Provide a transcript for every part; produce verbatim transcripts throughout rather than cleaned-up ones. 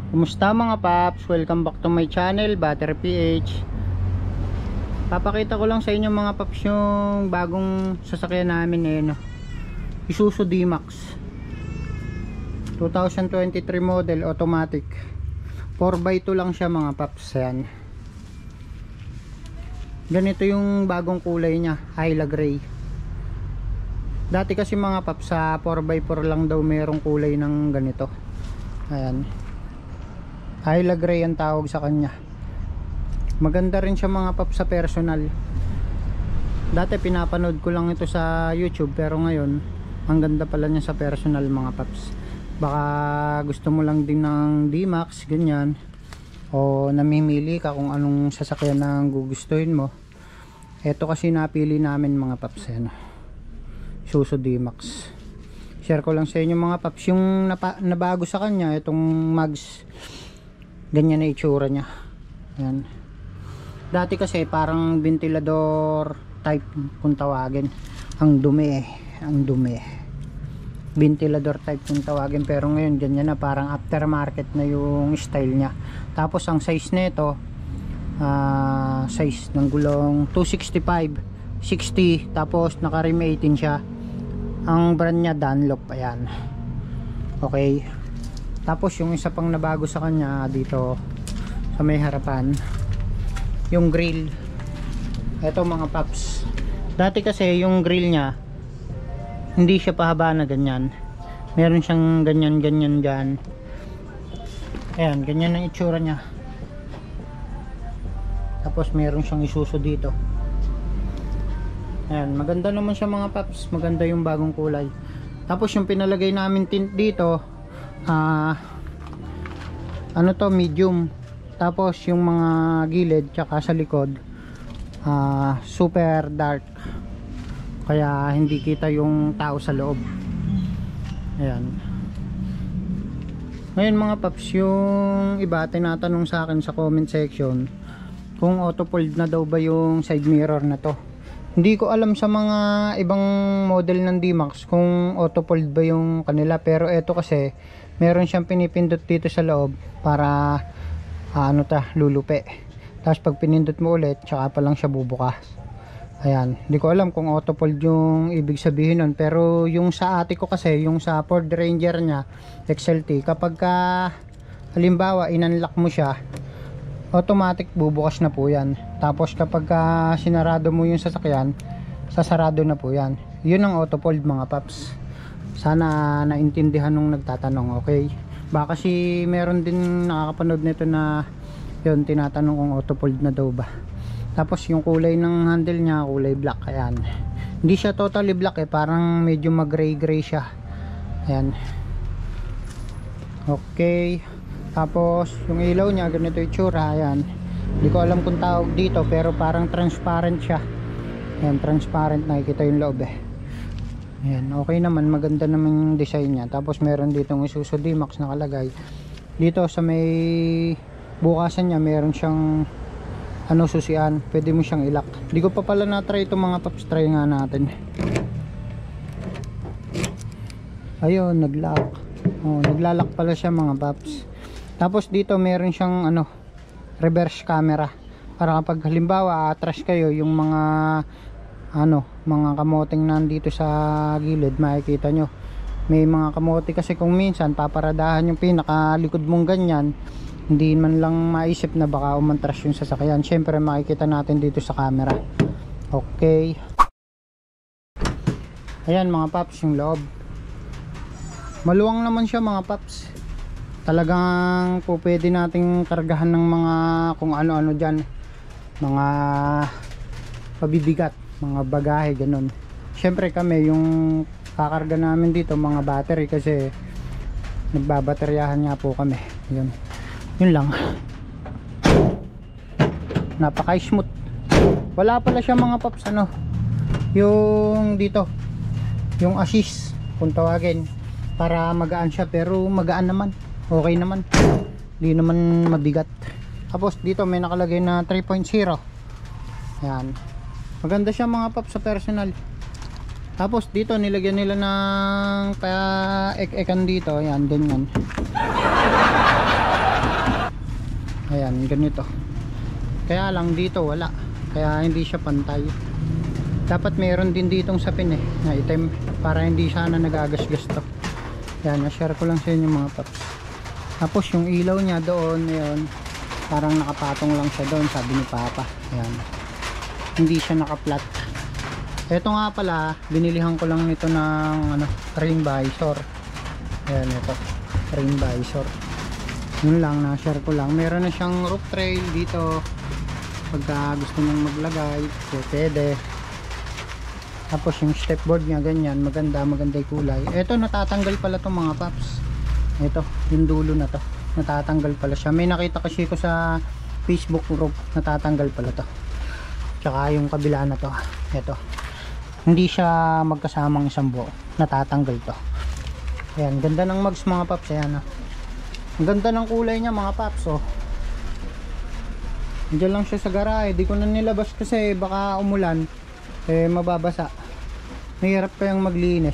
Kumusta mga paps? Welcome back to my channel, Battery P H. Papakita ko lang sa inyo mga paps yung bagong sasakyan namin eh, no? Isuzu D-Max twenty twenty-three model, automatic. four by two lang siya mga paps. Yan. Ganito yung bagong kulay niya, Hyla Gray. Dati kasi mga paps sa four by four lang daw merong kulay ng ganito. Ayan, Hyla Gray ang tawag sa kanya. Maganda rin siya mga paps sa personal. Dati pinapanood ko lang ito sa YouTube, pero ngayon ang ganda pala niya sa personal mga paps. Baka gusto mo lang din ng D-Max ganyan, o namimili ka kung anong sasakyan na gugustuhin mo. Ito kasi napili namin mga paps, ano, Isuzu D-Max. Share ko lang sa inyo mga paps yung napa, nabago sa kanya, itong mags. Ganyan na itsura niya. Ayan. Dati kasi parang ventilador type kung tawagin. Ang dumi eh. Ang dumi. Ventilador type kung tawagin. Pero ngayon ganyan na, parang aftermarket na yung style niya. Tapos ang size nito, uh, size ng gulong two sixty-five, sixty. Tapos naka rim eighteen siya. Ang brand niya Dunlop. Ayan. Okay. Tapos yung isa pang nabago sa kanya dito sa may harapan, yung grill. Eto mga paps, dati kasi yung grill nya hindi siya pahaba na ganyan, meron siyang ganyan ganyan dyan. Ayan, ganyan ang itsura nya. Tapos meron siyang Isuzu dito. Ayan, maganda naman siya mga paps, maganda yung bagong kulay. Tapos yung pinalagay namin tint dito, Uh, ano to, medium. Tapos yung mga gilid tsaka sa likod, uh, super dark, kaya hindi kita yung tao sa loob. Ayan. Ngayon mga paps, yung iba tinatanong sa akin sa comment section kung auto fold na daw ba yung side mirror na to. Hindi ko alam sa mga ibang model ng D-Max kung auto fold ba yung kanila, pero eto kasi meron siyang pinipindot dito sa loob para uh, ano ta, lulupe. Tapos pag pinindot mo ulit, tsaka pa lang siya bubukas. Ayan, hindi ko alam kung auto fold yung ibig sabihin nun, pero yung sa ate ko kasi, yung sa Ford Ranger niya X L T, kapag ka halimbawa inunlock mo siya, automatic bubukas na po yan. Tapos kapag ka sinarado mo yung sasakyan, sasarado na po yan. Yun ang auto fold mga paps. Sana naintindihan nung nagtatanong, okay? Baka kasi meron din nakakapanood nito na yun, tinatanong kung auto fold na daw ba. Tapos yung kulay ng handle niya, kulay black. Ayan, hindi siya totally black eh, parang medyo mag gray gray siya. Ayan, okay. Tapos yung ilaw niya, ganito yung tsura. Ayan, hindi ko alam kung tawag dito, pero parang transparent siya. Ayan, transparent, nakikita yung loob eh. Ayan, okay naman, maganda naman yung design niya. Tapos meron ditong Isuzu D-Max nakalagay. Dito sa may bukasan niya, meron siyang ano, susian. Pwede mo siyang ilak. Hindi ko pa pala na-try itong mga paps, try nga natin. Ayun, naglock. Oh, naglalak pala siya mga paps. Tapos dito meron siyang ano, reverse camera. Para kapag halimbawa atras kayo, yung mga ano, mga kamoting nandito sa gilid, makikita nyo may mga kamote kasi kung minsan paparadahan yung pinakalikod mong ganyan, hindi man lang maisip na baka umantras yung sasakyan. Syempre makikita natin dito sa camera. Okay, ayan mga paps, yung loob maluwang naman siya mga paps. Talagang po pwede nating kargahan ng mga kung ano-ano dyan, mga pabibigat, mga bagahe, ganun. Syempre kami yung kakarga namin dito mga battery kasi nagbabateryahan nga po kami. Yun, yun lang. Napaka smooth. Wala pala siya mga paps ano, yung dito, yung assist kung tawagin, para magaan siya, pero magaan naman, okay naman, hindi naman mabigat. Tapos dito may nakalagay na three point zero. Yan, maganda siya mga paps sa personal. Tapos dito nilagyan nila ng pa-ek-ekan dito, yan, ganyan. Ayan, ganito. Kaya lang dito wala, kaya hindi siya pantay. Dapat meron din ditong sapin eh na item, para hindi sana nagagasgas to. Yan, na-share ko lang sa inyo mga paps. Tapos yung ilaw niya doon, ayan, parang nakapatong lang siya doon, sabi ni Papa. Ayan, hindi siya naka-flat. Ito nga pala, binilihan ko lang nito ng ano, rain visor. Ayan, ito rain visor. Yun lang, na-share ko lang. Meron na siyang roof trail dito pagka gusto nyang maglagay, pwede. Tapos yung stepboard niya ganyan, maganda, maganda yung kulay. Ito natatanggal pala to mga paps. Ito, yung dulo na to, natatanggal pala siya. May nakita kasi ko sa Facebook group, natatanggal pala to. Tsaka yung kabila na to, ito, hindi siya magkasamang isang buo, natatanggal to. Ayan, ganda ng mags mga paps. Ayan, ah. Ang ganda ng kulay niya mga paps. Oh, diyan lang siya sa garahe, di ko na nilabas kasi baka umulan eh mababasa. Mahirap pa yung maglinis.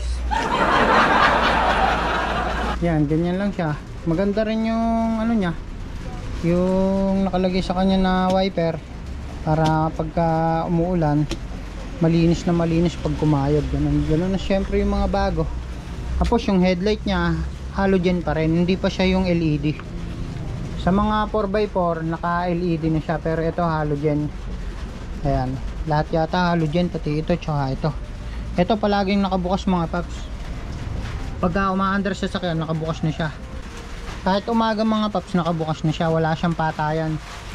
Yan, ganyan lang siya. Maganda rin yung ano niya, yung nakalagay sa kanya na wiper, para pagka umuulan malinis na malinis pag kumayod. Ganun, ganun na syempre yung mga bago. Tapos yung headlight niya halogen pa rin, hindi pa siya yung L E D. Sa mga four by four naka L E D na siya, pero ito halogen. Ayan, lahat yata halogen, pati ito tsaka ito. Ito palaging nakabukas mga paps. Pagka umaandar sa sakyan, nakabukas na siya. Kahit umaga mga paps, nakabukas na siya, wala siyang patayan.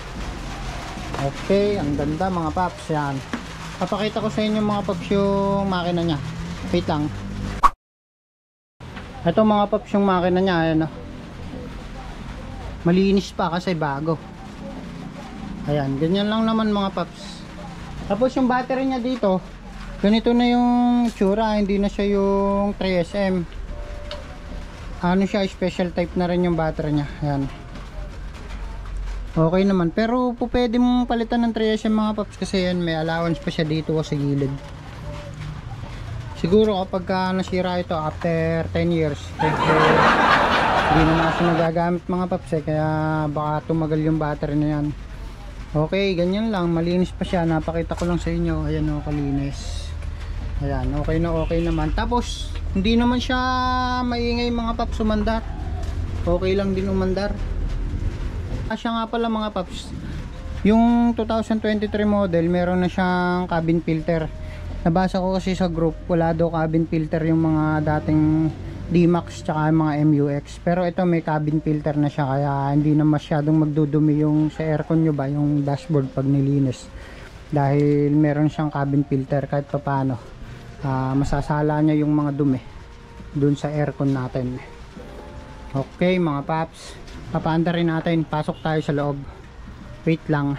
Okay, ang ganda mga paps. Yan, papakita ko sa inyo mga paps yung makina nya. Wait lang. Ito mga paps yung makina nya. Ayan, oh, malinis pa kasi bago. Ayan, ganyan lang naman mga paps. Tapos yung battery niya dito, ganito na yung tsura, hindi na siya yung three S M. Ano siya, special type na rin yung battery niya. Ayan, okay naman, pero po pwede mong palitan ng three S M mga paps, kasi yan, may allowance pa siya dito sa gilid. Siguro kapag ka nasira ito after ten years, kasi hindi naman kasi nagagamit mga paps eh, kaya baka tumagal yung battery na yan. Okay, ganyan lang, malinis pa siya, napakita ko lang sa inyo. Ayan o, kalinis. Ayan, okay na okay naman. Tapos hindi naman siya maingay mga paps umandar, okay lang din umandar. Siya nga pala mga paps, yung two thousand twenty-three model meron na siyang cabin filter. Nabasa ko kasi sa group, wala daw cabin filter yung mga dating D-Max tsaka mga M U X, pero ito may cabin filter na siya, kaya hindi na masyadong magdudumi yung sa aircon nyo ba, yung dashboard pag nilinis, dahil meron siyang cabin filter. Kahit pa paano uh, masasala niya yung mga dumi dun sa aircon natin. Okay mga paps, papaanda rin natin, pasok tayo sa loob. Wait lang.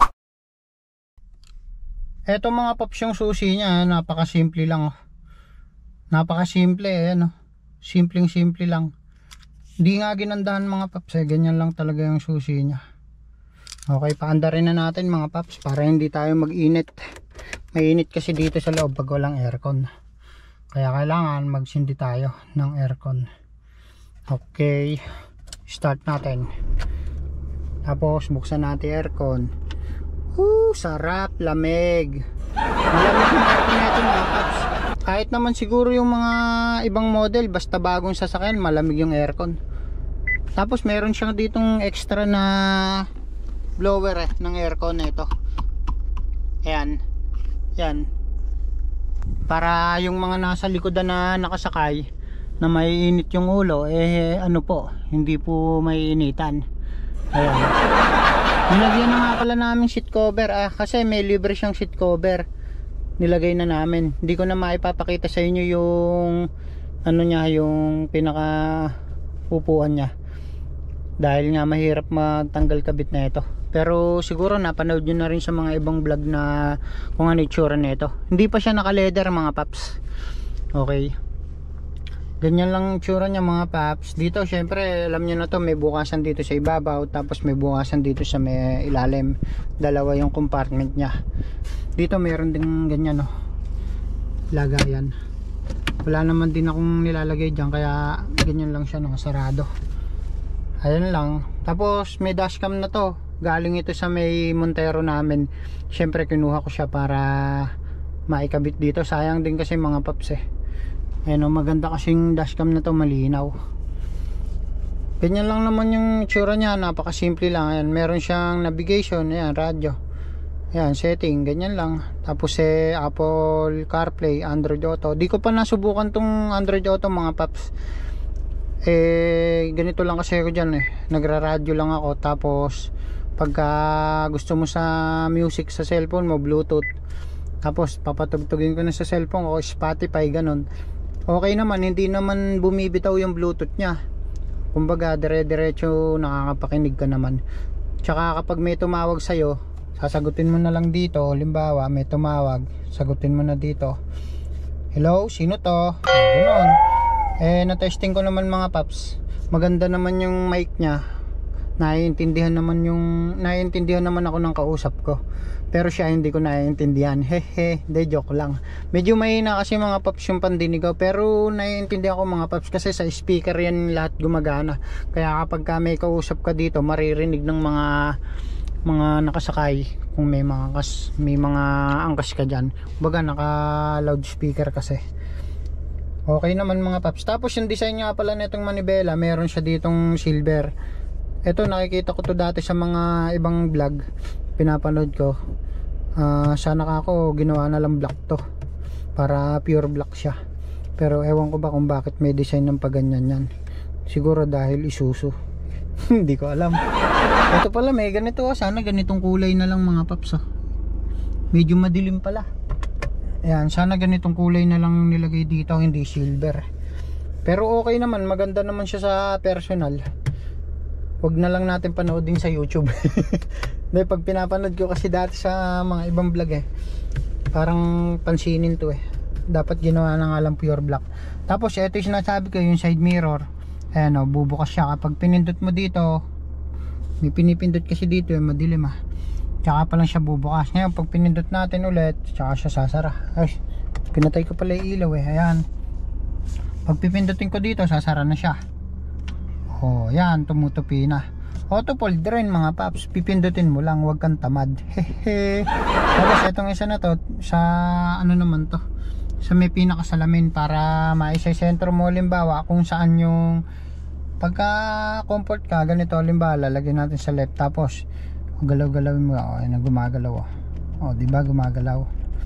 Eto mga paps yung susi niya, napakasimple lang. Napakasimple eh, ano. Simpleng simple lang. Hindi nga ginandahan mga paps eh, ganyan lang talaga yung susi niya. Okay, paanda rin na natin mga paps para hindi tayo mag-init. Mainit kasi dito sa loob pag walang aircon. Kaya kailangan magsindi tayo ng aircon. Okay, start natin. Tapos buksan natin aircon. Woo, sarap, lamig. Malamig yung aircon natin mga paps. Kahit naman siguro yung mga ibang model, basta bagong sasakyan, malamig yung aircon. Tapos meron siyang ditong extra na blower eh, ng aircon na ito. Ayan, yan, para yung mga nasa likodan na nakasakay na maiinit yung ulo, eh ano po, hindi po maiinitan. Ayan, nilagyan na nga pala namin seat cover ah, kasi may libre siyang seat cover, nilagay na namin. Hindi ko na maipapakita sa inyo yung ano niya, yung pinaka upuan niya, dahil nga mahirap magtanggal kabit na ito. Pero siguro napanood nyo na rin sa mga ibang vlog na kung ano itsura na ito. Hindi pa siya naka leather mga paps. Okay, ganyan lang itsura niya mga paps. Dito syempre alam nyo na to, may bukasan dito sa ibabaw, tapos may bukasan dito sa may ilalim. Dalawa yung compartment niya. Dito mayroon din ganyan, no, lagayan. Wala naman din akong nilalagay dyan, kaya ganyan lang siya, no, sarado. Ayan lang. Tapos may dashcam na to. galing ito sa may Montero namin. Syempre kinuha ko siya para maikabit dito, sayang din kasi mga paps eh. Ayan o, maganda kasing dashcam na to, malinaw. Ganyan lang naman yung tsura niya, napakasimple lang. Ayan, meron siyang navigation, ayan, radyo, ayan, setting, ganyan lang. Tapos eh, Apple CarPlay, Android Auto. Di ko pa nasubukan tong Android Auto mga paps. Eh, ganito lang kasi ako dyan eh, nagra-radyo lang ako. Tapos pagka gusto mo sa music sa cellphone mo, Bluetooth. Tapos papatugtugin ko na sa cellphone ko, Spotify, ganun. Okay naman, hindi naman bumibitaw yung Bluetooth nya. Kumbaga dire-diretso nakakapakinig ka naman. Tsaka kapag may tumawag sa'yo, sasagutin mo na lang dito. Halimbawa may tumawag, sagutin mo na dito, hello, sino to? Ganun. Eh na-testing ko naman mga paps, maganda naman yung mic nya. Naiintindihan naman yung naiintindihan naman ako ng kausap ko. Pero siya hindi ko naiintindihan. Hehe, de joke lang. Medyo mahina kasi mga paps yung pandinig ko, pero naiintindihan ko mga paps kasi sa speaker yan lahat gumagana. Kaya kapag ka may kausap ka dito, maririnig ng mga mga nakasakay. Kung may mga kas, may mga angkas ka diyan. Baga naka loudspeaker kasi. Okay naman mga paps. Tapos yung design nga pala nitong manibela, meron siya ditong silver. Ito nakikita ko to dati sa mga ibang vlog, pinapanood ko. Uh, sana ka ako ginawa na lang black to, para pure black siya. Pero ewan ko ba kung bakit may design ng paganyan yan. Siguro dahil Isuzu. Hindi ko alam. Ito pala may ganito, sana ganitong kulay na lang mga paps. Medyo madilim pala. Ayan, sana ganitong kulay na lang nilagay dito, hindi silver. Pero okay naman, maganda naman siya sa personal. Wag na lang natin panoodin sa YouTube. Dahil pag pinapanood ko kasi dati sa mga ibang vlog eh, parang pansinin to eh. Dapat ginawa na nga lang pure black. Tapos ito yung sinasabi ko, yung side mirror. Ayan o, bubukas siya. Kapag pinindot mo dito, may pinipindot kasi dito eh, madilim ah. Tsaka pa lang siya bubukas. Ngayon pag pinindot natin ulit, tsaka siya sasara. Ay, pinatay ko pala yung ilaw eh. Ayan, pag pipindutin ko dito, sasara na siya. Oh, yan, tumutupi na. Auto fold rin mga paps, pipindutin mo lang, huwag kang tamad. Hehe. Tapos itong isa na to, sa ano naman to, sa may pinakasalamin, para maisesentro mo limbawa kung saan yung pagka comfort ka, ganito limbawa, lalagyan natin sa left. Tapos galaw-galawin mo, oh, ayun, gumagalaw. Oh, di ba gumagalaw?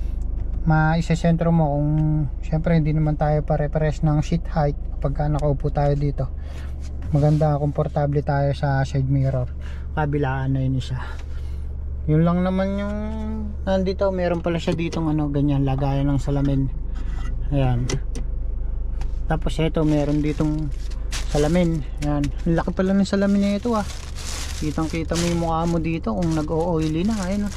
Maisesentro mo kung syempre hindi naman tayo pare-pares ng seat height kapag nakaupo tayo dito. Maganda, komportable tayo sa side mirror. Kabilaan na yun isa. Yun lang naman yung nandito. Meron pala siya ditong ano, ganyan, lagayan ng salamin. Ayan. Tapos ito, meron ditong salamin. Ayan. Ang laki pala ng salamin na ito ah. Kitang kita mo yung mukha mo dito kung nag-o-oily na. Ayan ah.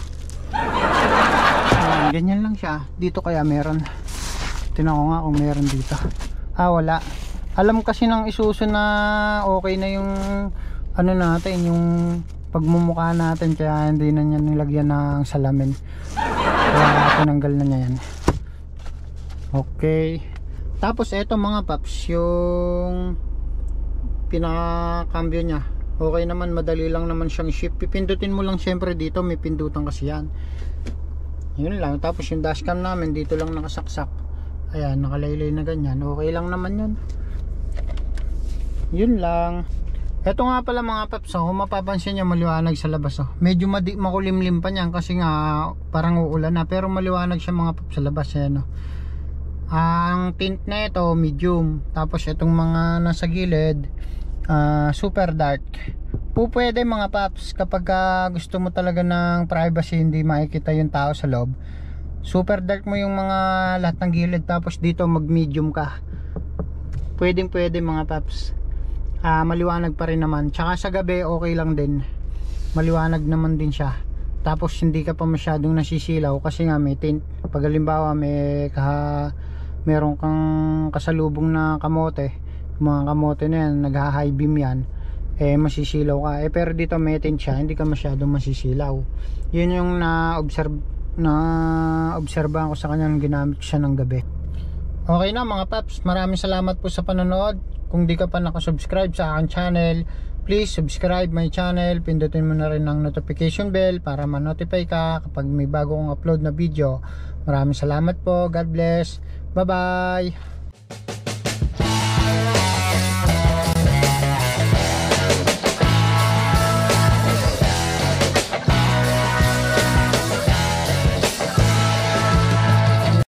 Ayan, ganyan lang siya. Dito kaya meron. Tingnan ko nga kung meron dito. Ah, wala. Alam kasi ng Isuzu na okay na yung ano natin, yung pagmumukha natin, kaya hindi na niya nilagyan ng salamin. Kaya tinanggal na niya yan. Okay. Tapos eto mga paps, yung pinakakambyo niya, okay naman, madali lang naman siyang shift. Pipindutin mo lang syempre dito, may pindutan kasi yan. Yun lang. Tapos yung dashcam namin dito lang nakasaksak. Ayan, nakalaylay na ganyan. Okay lang naman yun. Yun lang. Ito nga pala mga paps, oh, kung mapapansin nyo, maliwanag sa labas. Oh. Medyo makulimlim pa niyan kasi nga parang uulan na, pero maliwanag siya mga paps sa labas. Ayan, oh. Ang tint na ito medium. Tapos itong mga nasa gilid, uh, super dark. Po pwede mga paps kapag uh, gusto mo talaga ng privacy, hindi makikita yung tao sa loob. Super dark mo yung mga lahat ng gilid, tapos dito mag medium ka. Pwedeng pwede mga paps. Uh, maliwanag pa rin naman. Tsaka sa gabi okay lang din, maliwanag naman din siya. Tapos hindi ka pa masyadong nasisilaw kasi nga may tint. Pag halimbawa may kaha, meron kang kasalubong na kamote, mga kamote na yan, nagha-high beam yan, eh masisilaw ka. Eh pero dito may tint siya, hindi ka masyadong masisilaw. Yun yung na-observe na obserbahan ko sa kanya nung ginamit siya ng gabi. Okay na mga paps, maraming salamat po sa panonood. Kung di ka pa nakasubscribe sa aking channel, please subscribe my channel. Pindutin mo na rin ang notification bell para ma-notify ka kapag may bago kong upload na video. Maraming salamat po. God bless. Bye bye.